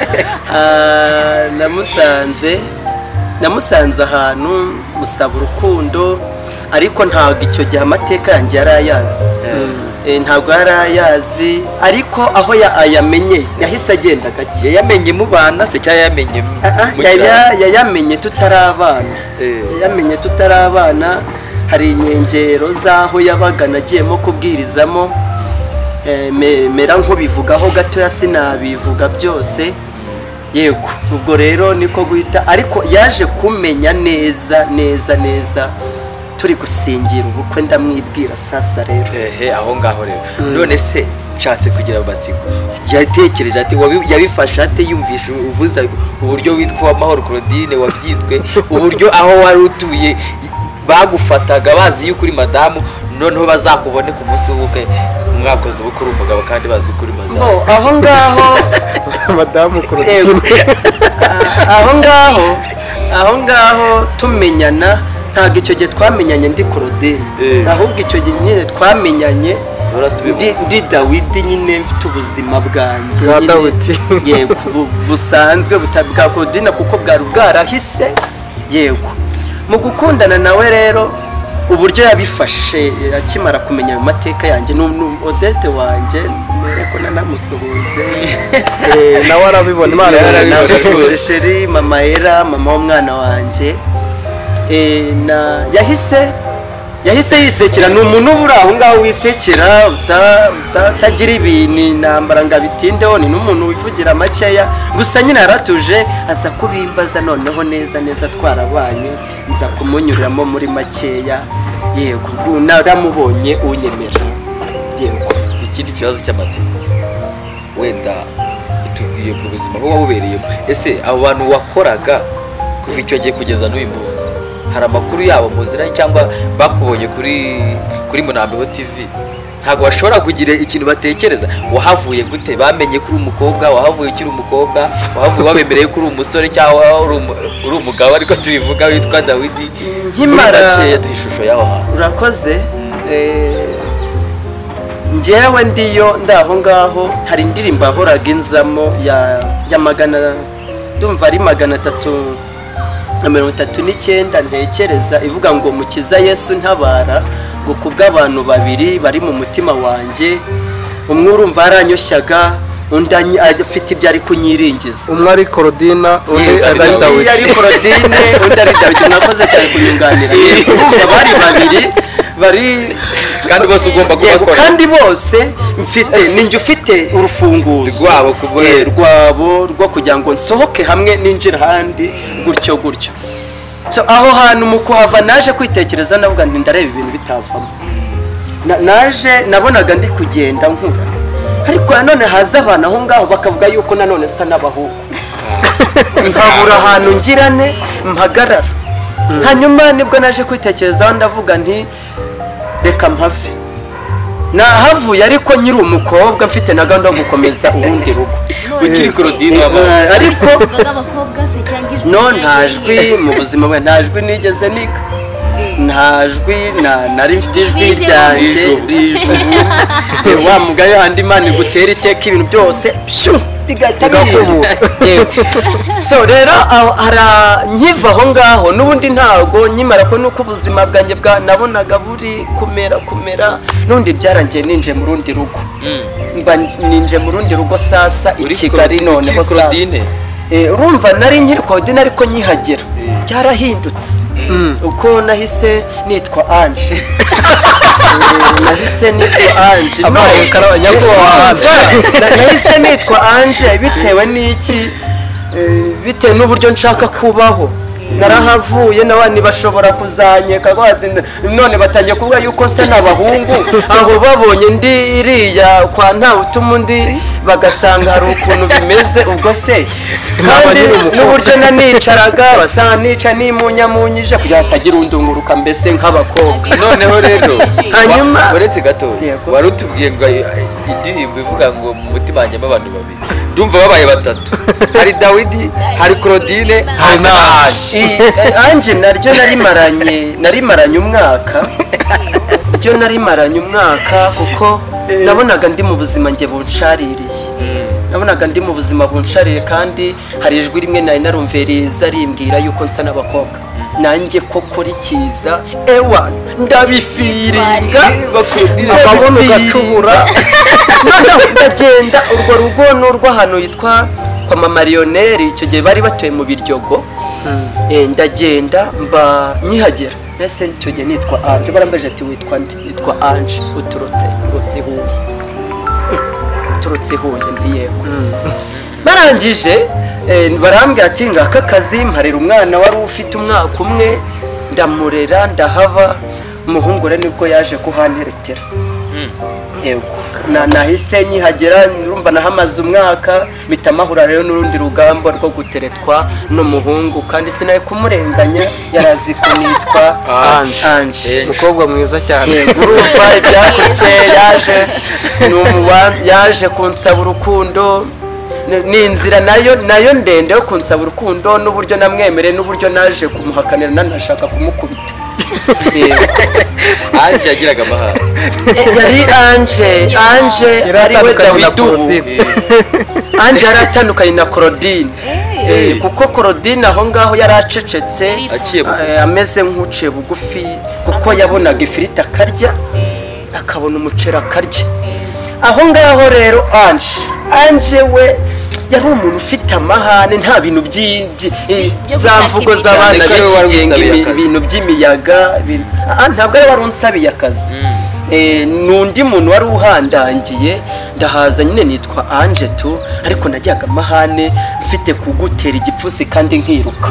namusanze namusanze ahantu musaba urukundo ariko ntabwo icyo gihe amateka yanjye yari ayazi ntabwo yari ayazi ariko aho yayamenye yahise agenda gake yamenye mubana se cyangwa yamenye yayamenye tutarabana yayamenye tutarabana hari inkengero z'aho yabaga nagiyemo kubwirizamo mera nk'ubivugaho gatoya sinabivuga byose yego ubwo rero niko guhita ariko yaje kumenya neza neza neza turi gusingira ubukwe ndamwibwira sasa rero ehe aho ngaho rero none se nshatse kugira amatsiko yatekereje ati yabifasha ate yumvisha uvuza uburyo witwa Amahoro Claudine wabyiswe uburyo aho wari utuye bagufataga bazi yuko uri madamu noneho bazakubone ku munsi w'ubukwe mwakoze ubukwe uri umugabo kandi bazi kuri madamu aho ngaho madamu Claudine aho ngaho aho ngaho tumenyana ntabwo icyo gihe twamenyanye ndi Claudine ahubwo icyo gihe nyine twamenyanye ndi Dawidi nyine mfite ubuzima bwanjye bwa Dawidi yego busanzwe bwa Claudine kuko bwari bwarahise yego mu gukundana nawe rero uburyo yabifashe akimara kumenya ayo mateka yanjye Odette wanjye mbere ko nanamusuhuze nawe arabibona Imana yarabibona sheri mama era mama w'umwana wanjye na yahise yahise yisekera ni umuntu ubura aho ngaho wisekera utagira ibintu intambara ngo abitindeho ni n'umuntu wivugira makeya gusa nyine yaratuje aza kubimbaza noneho neza neza twarabanye nza kumunyuriramo muri makeya yego naramubonye unyemera yego. Ikindi kibazo cy'amatsiko wenda itubwiye mu buzima aho wabubereyemo ese abo bantu wakoraga kuva icyo gihe kugeza n'uyu munsi hari amakuru yabo muziranye cyangwa bakubonye kuri kuri Munambeho T V ntabwo bashobora kugira ikintu batekereza wahavuye gute bamenye kuri umukobwa wahavuye ukiri umukobwa wahavuye wabemereye kuri umusore cyangwa uri umugabo ariko tubivuga witwa Dawidi nkimara ishusho yaho hantu urakoze njyewe ndiyo ndaho ngaho hari indirimbo ahoraga inzamo ya ya magana ndumva ari magana atatu na mirongo itatu n'icyenda ntekereza ivuga ngo mukiza Yesu ntabara ngo kubw'abantu babiri bari mu mutima wanjye umwe urumva yaranyushyaga undi afite ibyo ari kunyiringiza umwe ari Claudine undi ari Dawidi ari Claudine undi ari Dawidi nakoze cyane kunyunganira urumva bari babiri bari kandi bose ugomba kubakora kandi bose mfite ninjye ufite urufunguzo rwabo rwabo rwo kugira ngo nsohoke hamwe ninjira handi gutyo gutyo so aho hantu mu kuhava naje kwitekereza navuga nti ndareba ibintu bitavamo naje nabonaga ndi kugenda nkura ariko nanone haza abantu aho ngaho bakavuga yuko nanone nsa n'abahungu nkabura ahantu ngirane mpagarara hanyuma nibwo naje kwitekerezaho ndavuga nti reka mpave nahavuye ariko nyiri umukobwa mfite na gahunda yo gukomeza ubundi rugo ukiri Claudine ariko no ntajwi mu buzima bwe ntajwi nigeze niga ntajwi nari mfite ijwi ryanjye rijuru wa mugayo handi Imana igutera iteka ibintu byose bigahita bihura so rero hara nkiva aho ngaho n'ubundi ntago nkimara ko nuko ubuzima bwanjye bwa nabonaga buri kumera kumera n'undi byarangiye ninje mu rundi rugo mba ninje mu rundi rugo sasa i Kigali noneho sasa Eh, urumva nari nkiri Claudine ariko nyihagera byarahindutse uko nahise nitwa Ange. Eh, nahise nitwa Ange amaye karaba nyakubahwa nahise nitwa Ange bitewe n'iki eh, bitewe n'uburyo nshaka kubaho narahavuye n'abandi bashobora kuzanyeka none batangiye kuvuga yuko se n'abahungu aho babonye ndi iriya kwa nta utuma undi bagasanga hari ukuntu bimeze ubwo se kandi n'uburyo nanicaraga basanga nica nimunyamunyije kugira hatagira undunguruka mbese nk'abakobwa. noneho rero hanyuma uretse gato Yego. wari utubwiye ngo indirimbo ivuga ngo mu mutima hanyuma abantu babiri ndumva babaye batatu hari Dawidi hari Claudine hari na Ange. Ange naryo narimaranye narimaranye umwaka ryo narimaranye umwaka kuko nabonaga ndi mu buzima nge bunshaririye nabonaga ndi mu buzima bunsharire kandi hari ijwi rimwe nari narumviye riza rimbwira yuko nsa n'abakobwa nanjye koko rikiza ewa ndabifiringa ababona ugacubura noneho ndagenda urwo rugo n'urwo ahantu yitwa kwa mama Lionel icyo gihe bari batuye mu Biryogo. Eh, ndagenda mba nyihagera nese icyo gihe nitwa Ange barambaje ati witwa nde yitwa Ange uturutse urutse Huye uturutse Huye ndi yego barangije eh, barambwira ati ngaka kazi mparira umwana wari ufite umwaka umwe ndamurera ndahaba umuhungu re nibwo yaje kuhanteretera. Yego na nahise nyihagera urumva nahamaze umwaka mitamahura rero n'urundi rugamba rwo guteretwa n'umuhungu kandi sinaye kumurenganya yarazi kunitwa Ange umukobwa mwiza cyane. urumva ibyakurikiye yaje n'umuwa yaje kunsaba urukundo n'inzira nayo nayo ndende yo kunsaba urukundo n'uburyo namwemereye n'uburyo naje kumuhakanira nanashaka kumukubita. Ange yagiraga amahane yari Ange Ange ari we Dawidi Ange yaratandukanye na Claudine kuko Claudine aho ngaho yari acecetse ameze nk'uciye bugufi kuko yabonaga ifiriti akarya akabona umuceri akarya. aho ngaho rero Ange Ange we yari umuntu ufite amahane nta bintu byinshi za mvugo z'abana bikigenga ibintu by'imiyaga ntabwo ari wari unsabiye akazi. Nundi muntu wari uhandangiye ndahaza nyine nitwa Ange tu ariko najyaga amahane mfite kugutera igipfusi kandi nkiruka.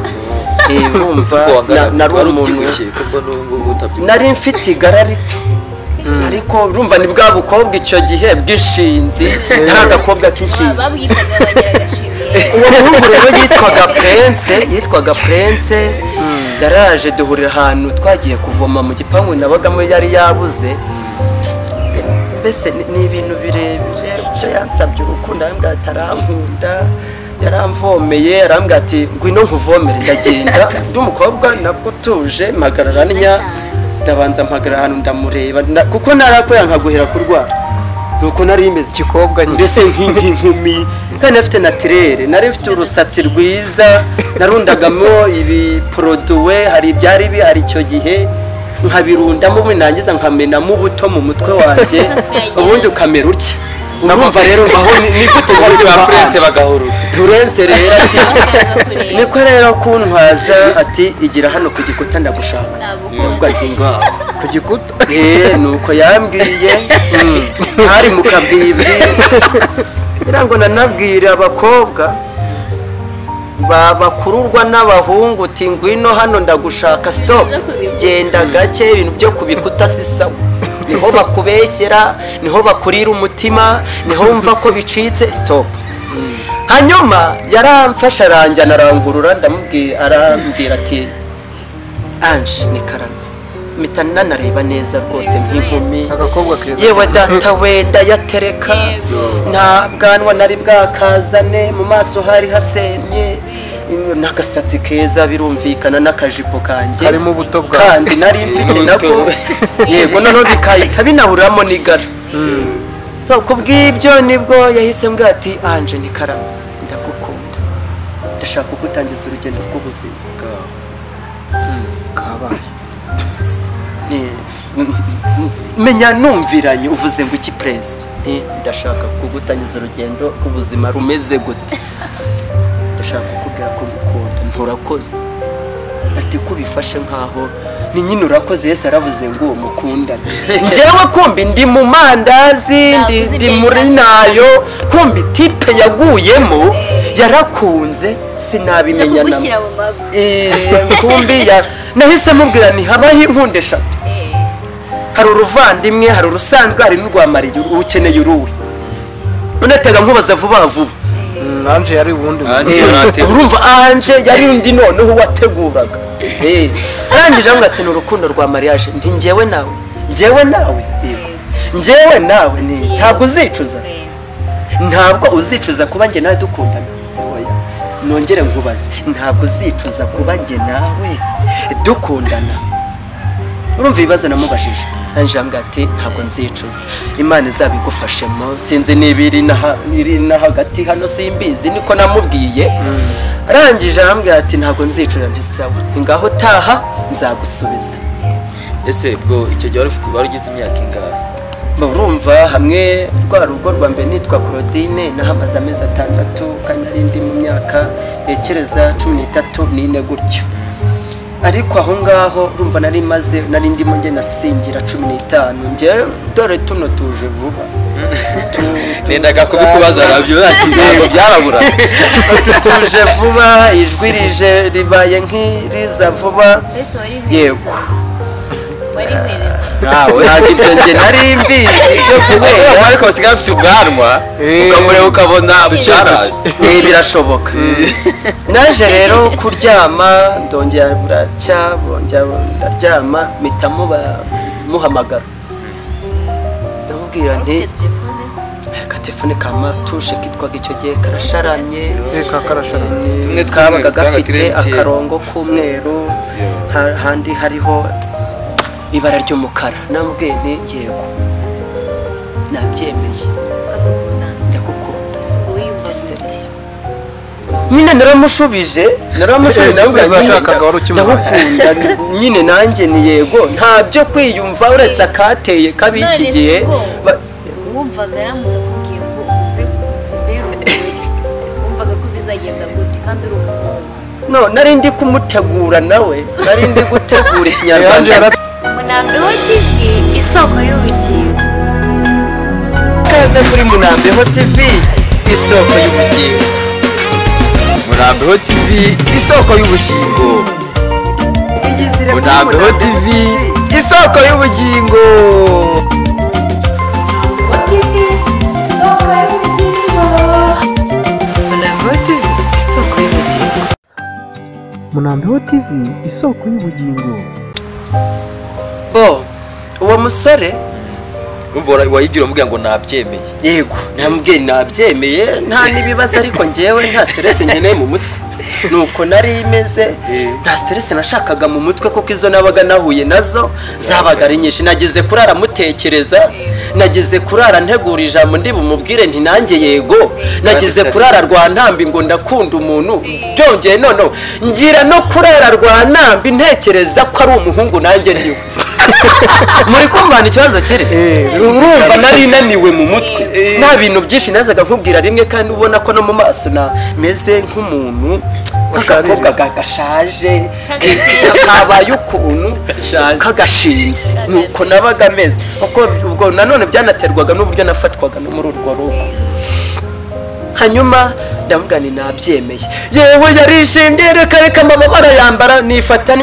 nari umuntu nari mfite igara rito ariko urumva ni bwa bukobwa icyo gihe bw'inshinzi nta agakobwa k'inshinzi. uwo muhungu rero yitwaga Prince yitwaga Prince yaraje duhurira ahantu twagiye kuvoma mu gipangu nabagamo yari yabuze mbese ni ibintu birebire byo yansabye urukundo arambwira ati arankunda yaramvomeye arambwira ati ngwino nkuvomere ndagenda ndi umukobwa nabwo utuje mpagararanya ndabanza mpagarara ahantu ndamureba kuko narakoya nkaguhera kurwara nuko nari imeze ikikobwa mbese nk'inkumi kandi afite natirere nari mfite urusatsi rwiza narundagamo ibi produwe hari ibyari bihari icyo gihe nkabirundamo ubundi nangiza nkamenamo ubuto mu mutwe wanjye ubundi ukamera utya urumva rero aho ni gute bari ba Prince bagahurura Prince rero ati niko rero kuntwaza ati igira hano ku gikuta ndagushaka nubwo ati ngaho ku gikuta eh nuko yambwiye hari mu kabwibi ngirango nanabwira abakobwa bakururwa n'abahungu uti ngwino hano ndagushaka stop genda gake ibintu byo kubikuta si sawa niho bakubeshyera niho bakurira umutima niho wumva ko bicitse stop. hanyuma yaramfasha aranjyana arangurura ndamubwira arambwira ati Ange ni karame mpita nanareba neza rwose nk'inkumi agakobwa keza yewe data we ndayatereka nta bwanwa nari bwakazane mu maso hari hasemye n'agasatsi keza birumvikana n'akajipo kanjye harimo ubuto bwa kandi nari mfite nako yego noneho bikahita binahuriramo n'igara. kubw'ibyo nibwo yahise mbwira ati Ange ni karame ndagukunda ndashaka kugutangiza urugendo rw'ubuzima bwawe kabaye menya numviranye uvuze ngo iki Prince ndashaka kugutangiza urugendo rw'ubuzima rumeze gute ndashaka kukubwira ko ngukunda nturakoze ati ko bifashe nkaho ni nyine urakoze Yesu aravuze ngo uwo mukundana njyewe kumbi ndi mu mandazi ndi ndi muri nayo kumbi tipe yaguyemo yarakunze sinabimenya na eh kumbi ya nahise mubwira ni habaho impunde eshatu hari uruvandimwe hari urusanzwe hari n'urwamariye ukeneye uruwe unatega nkubaza vuba vuba Anje yari ubundi urumva Anje yari undi noneho wateguraga eh arangije ngo ati n'urukundo rwa mariage nti njyewe nawe njyewe nawe njyewe nawe ni ntabwo uzicuza ntabwo uzicuza kuba njye nawe dukundana oya nongere nkubaze ntabwo uzicuza kuba njye nawe dukundana urumva ibibazo namubashije Anjambwa ati ntabwo nzicuza Imana izabigufashemo sinzi nibiri na iri na hagati hano simbizi niko namubwiye arangije arambwira ati ntabwo nzicuza ntisawa ngaho taha nzagusubiza ese bwo icyo gihe wari ufite warugize imyaka ingahe urumva hamwe rwa rugo rwa mbere nitwa Claudine nahamaze amezi atandatu kandi narindi mu myaka yekereza cumi n'itatu n'ine gutyo ariko aho ngaho urumva nari maze nari ndimo nge nasingira cumi n'itanu nge dore tuno tuje vuba nendaga kubikubaza nabyo ntabwo byarabura tuje vuba ijwi rije ribaye nk'iriza vuba yego nawe ntabwo nge nari mbizi byo kubera ariko basigaye bafite ubwanwa ukamureba ukabona byarazi eh birashoboka naje rero kuryama ndongera buracya bongera ndaryama mitamo muhamagara ndamubwira nti ka telefone kama tushe kitwaga icyo gihe karasharamye eka karasharamye tumwe twabaga gafite akarongo k'umweru handi hariho ibara ry'umukara namubwiye nti yego nabyemeye ndagukunda nyine naramushubije naramushubije ndagukunda nyine nanjye ni yego ntabyo kwiyumva uretse akateye kabiki gihe wumvaga aramutse akubwiye ngo uze kumbera wumvaga ko bizagenda gute kandi uri umukobwa no nari ndi kumutegura nawe nari ndi gutegura ikinyarwanda Munambeho T V isoko y'ubugingo kaze kuri Munambeho T V isoko y'ubugingo Munambeho T V isoko y'ubugingo Munambeho T V isoko y'ubugingo Munambeho T V isoko y'ubugingo Munambeho T V isoko y'ubugingo bo uwo musore umva wayigira umubwira ngo nabyemeye yego namubwiye nabyemeye nta nibibazo ariko njyewe nta stress nkeneye mu mutwe nuko nari imeze nta stress nashakaga mu mutwe kuko izo nabaga nahuye nazo zabaga ari nyinshi nagize kurara mutekereza nagize kurara ntegura ijambo ndi bumubwire nti nanjye yego nagize kurara rwa ntambi ngo ndakunda umuntu byongeye none ngira no kurara rwa ntambi ntekereza ko ari umuhungu nanjye ndiwe muri kumvana ikibazo kiri urumva nari naniwe mu mutwe nta bintu byinshi nazaga nkubwira rimwe kandi ubona ko no mu maso na meze nk'umuntu kakakobwa gashaje kabaye ukuntu kagashinze nuko nabaga meze kuko ubwo nanone byanaterwaga n'uburyo nafatwaga no muri urwo rugo hanyuma ndamugani nabyemeye yewe yarishimye reka reka amabara yambara nifatanye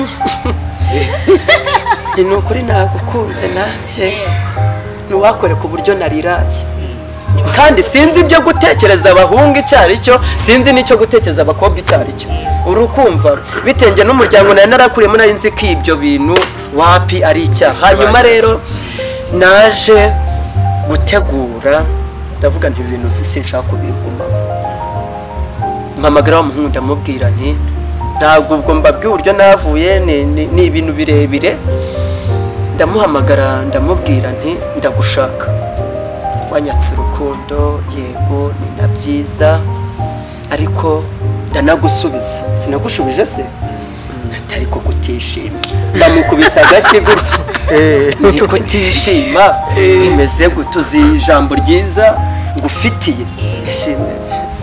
ni ukuri nagukunze nanjye ntiwakoreka uburyo nariraye kandi sinzi ibyo gutekereza abahungu icyo ari cyo sinzi n'icyo gutekereza abakobwa icyo ari cyo urukumva bitenge n'umuryango nari narakuriyemo nari nzi ko ibyo bintu wapi ari icyaha hanyuma rero naje gutegura ndavuga nti ibintu sinshaka kubigumamo mpamagara wa muhungu ndamubwira nti ntabwo ubwo mbabwiye uburyo navuye ni ibintu birebire ndamuhamagara ndamubwira nti ndagushaka wanyatse urukundo yego ni na byiza ariko ndanagusubiza sinagushubije se atari ko gutishima ndamukubisa agashyi gutya ni kutishima bimeze gutuzi ijambo ryiza ngufitiye ishime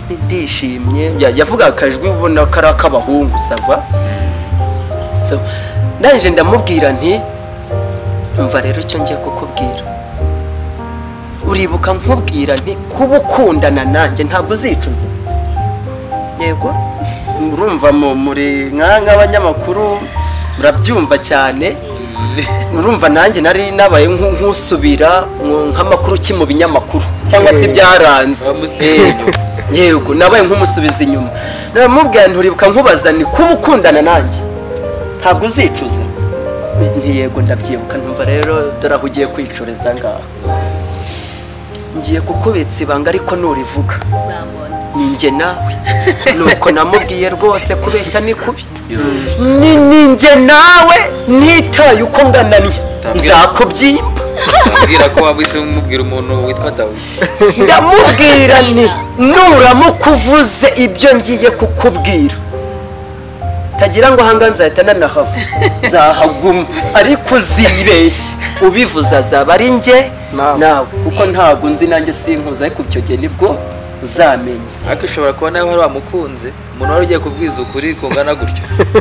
ndishimye yavuga akajwi ubona ko ari ak'abahungu sava so ndangije ndamubwira nti umva rero icyo ngiye kukubwira uribuka nkubwira nti kuba ukundana nanjye ntabwo uzicuza yego urumva muri nk'abanyamakuru murabyumva cyane urumva nanjye nari nabaye nk'usubira nk'amakuru ki mu binyamakuru cyangwa se byaranze yego nabaye nk'umusubiza inyuma namubwira nti uribuka nkubaza ni kuba ukundana nanjye ntabwo uzicuza ntiyego ndabyibuka ntumva rero dore aho ugiye kwicuriza ngaho ngiye kukubitsa ibanga ariko nurivuga ninjye nawe nuko namubwiye rwose kubeshya ni kubi ninjye nawe ntitaye uko ngananiye nzakubyimba ndabwira ko wabise umubwira umuntu witwa Dawidi ndamubwira ni nuramuka uvuze ibyo ngiye kukubwira tagira ngo hanga nzahita nanahava nzahaguma ariko uzibeshye ubivuza azaba ari njye nawe kuko ntabwo nzi nanjye sinkuza ariko icyo gihe nibwo uzamenya ariko ushobora kuba nawe wari wamukunze umuntu wari ugiye kubwiza ukuri kungana gutyo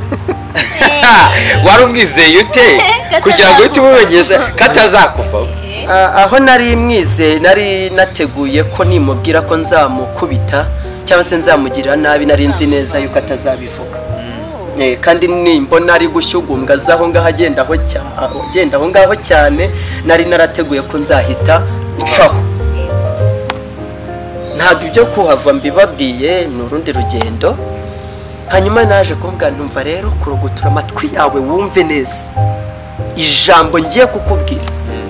wari umwizeye ute kugira ngo uhite umumenyeshe ko atazakuvaho aho nari mwizeye nari nateguye ko nimubwira ko nzamukubita cyangwa se nzamugirira nabi nari nzi neza yuko atazabivuga kandi nimbona ari gushyugumbwa aho ngaho agenda aho ngaho cyane nari narateguye ko nzahita ncaho ntabwo ibyo kuhava mbibabwiye ni urundi rugendo hanyuma naje kuvuga numva rero kurugutura amatwi yawe wumve neza ijambo ngiye kukubwira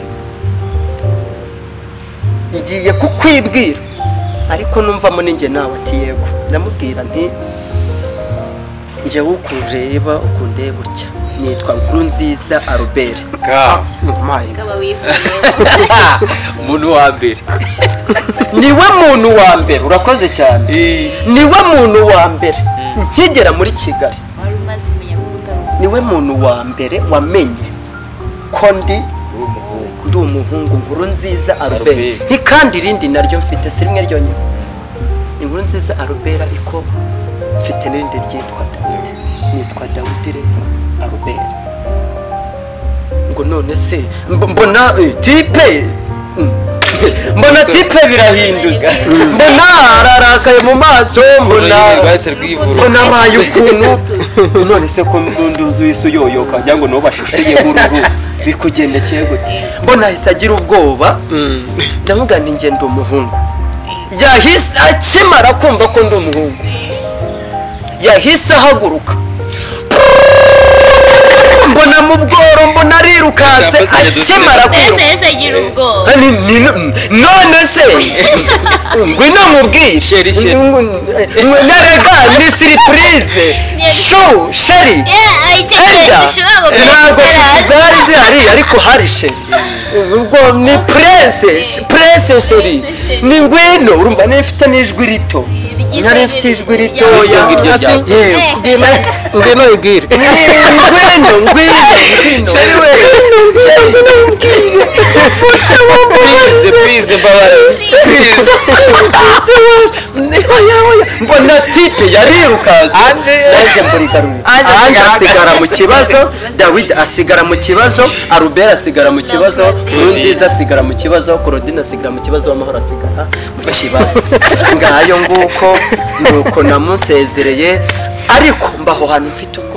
ngiye kukwibwira ariko numvamo ninjye nawe ati yego ndamubwira nti njyewe ukureba ukundeba utya nitwa Nkurunziza Albert umuntu wa mbere niwe muntu wa mbere urakoze cyane niwe muntu wa mbere nkigera muri Kigali niwe muntu wa mbere wamenye ko ndi ndi umuhungu Nkurunziza Albert ntikandi irindi naryo mfite si rimwe ryonyine Nkurunziza Albert ariko mfite n'irindi ryitwa Dawidi nitwa Dawidi rero Albert ngo none se mbona tipe mbona tipe birahinduka mbona ararakaye mu maso mbona mbona amaye ukuntu none se ko ndunduzu isu yoyoka kugira ngo nubashishiye uruhu bikugendekeye gute mbona hise agira ubwoba ndavuga nti nge ndi umuhungu yahise akimara kumva ko ndi umuhungu yahise ahaguruka mbona mu bworo mbona arirukanse akimara kwiruka none se ngwino mubwire narega ni siripurize shu sheri enda ntabwo zari zihari ariko hari sheri ubwo ni purese purese sheri ni ngwino urumva nifite n'ijwi rito ntari mfite ijwi ritoya ngwino igire ngwino ngwino sheri we ngwino mbwire ufasha wambabaze please mbabaraze please oya oya mbona tipe yarirukaze naje mburi garuye anje asigara mu kibazo David asigara mu kibazo Albert asigara mu kibazo Nkurunziza asigara mu kibazo Claudine asigara mu kibazo Amahoro asigara mu kibazo ngayo nguko nuko namusezereye ariko mbaho hantu mfite ubwo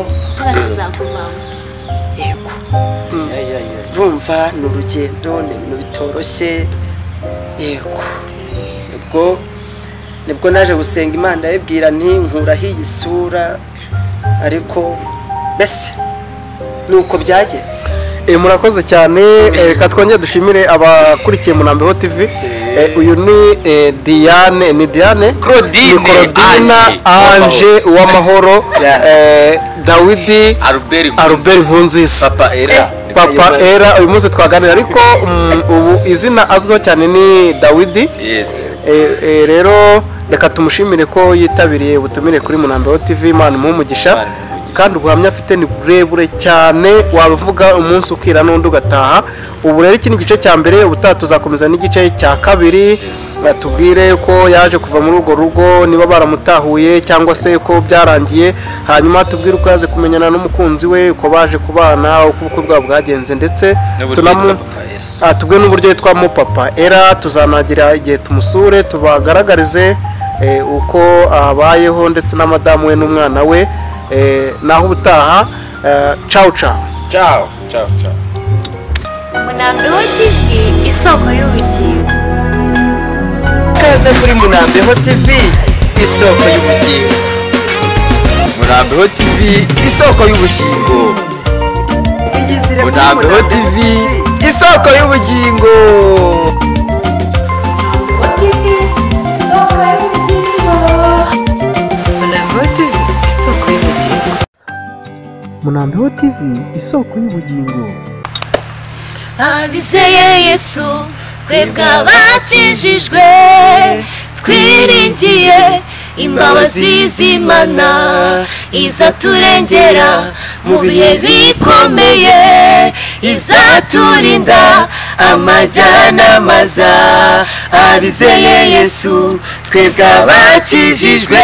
yego rumva n'urugendo n'ibintu bitoroshye yego ubwo nibwo naje gusenga Imana yibwira nti nkuraho iyi sura ariko mbese nuko byagenze murakoze cyane reka twongere dushimire abakurikiye Munambeho T V uyu ni Diane ni Diane Claudine Ange Uwamahoro Dawidi Albert Nkurunziza Papa Era Papa Era uyu munsi twaganira ariko ubu izina azwiho cyane ni Dawidi yes rero reka tumushimire ko yitabiriye ubutumire kuri Munambeho T V Imana imuhe umugisha kandi ubuhamya afite ni burebure cyane wabivuga umunsi ukira n'undi ugataha. Ubu rero iki ni igice cya mbere, ubutaha tuzakomeza n'igice cya kabiri, batubwire ko yaje kuva muri urwo rugo, niba baramutahuye cyangwa se ko byarangiye, hanyuma tubwire uko yaje kumenyana n'umukunzi we, uko baje kubana, uko ubukwe bwabo bwagenze, ndetse tunamu tubwe n'uburyo yitwamo Papa Era. Tuzanagira igihe tumusure tubagaragarize uko abayeho ndetse na madamu we n'umwana we. Naho ubutaha, ciao ciao ciao ciao ciao. Munambeho T V isoko y'ubugingo. Kaze kuri Munambeho T V isoko y'ubugingo. Munambeho T V isoko y'ubugingo. Munambeho T V isoko y'ubugingo. Munambeho T V isoko y'ubugingo. Abizeye Yesu twebwe abakijijwe, twiringiye imbabazi z'Imana izaturengera mu bihe bikomeye, izaturinda amajyana maza. Abizeye Yesu twebwe abakijijwe,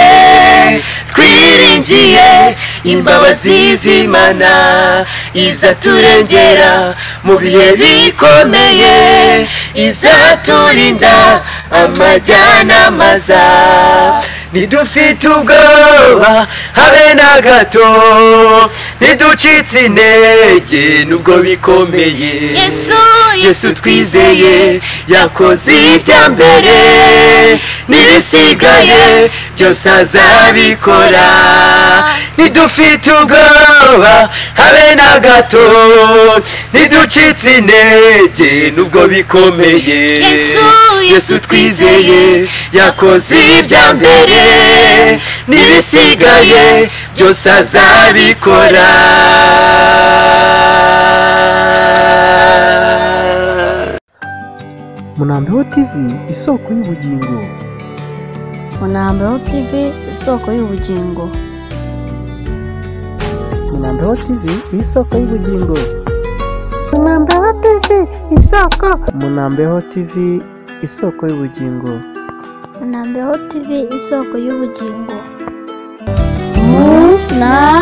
twiringiye imbabazi z'Imana izaturengera mu bihe bikomeye, izaturinda amajyana maza. Nidufite ubwoba habe na gato, niducitse intege nubwo bikomeye. Yesu Yesu twizeye yakoze ibya mbere, n'ibisigaye byose azabikora. Nidufite ubwoba habe na gato, niducitse intege nubwo bikomeye. Yesu Yesu twizeye yakoze ibya mbere, n'ibisigaye byose azabikora. Munambeho T V isoko y'ubugingo. Munambeho T V isoko y'ubugingo. Munambeho T V isoko y'ubugingo. Munambeho T V isoko. Munambeho T V isoko y'ubugingo. Munambeho T V isoko y'ubugingo. Munambeho